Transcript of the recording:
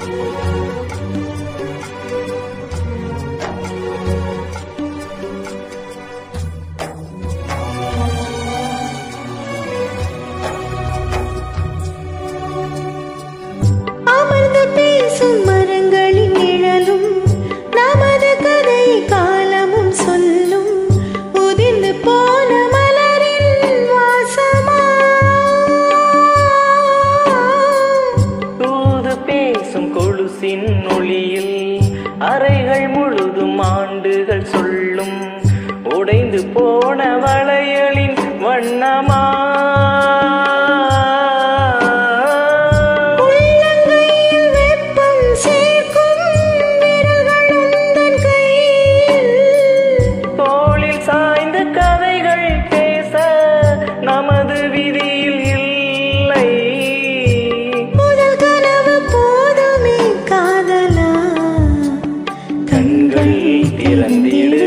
ஒளியில் அறைகள் முழுதும் ஆண்டுகள் சொல்லும் உடைந்து போன வளையலின் வண்ணமா தோளில் சாய்ந்த கதைகள் பேச நமது விதியில் இல்லை. முதல் கனவு போதுமே காதலா கண்கள் திறந்திடு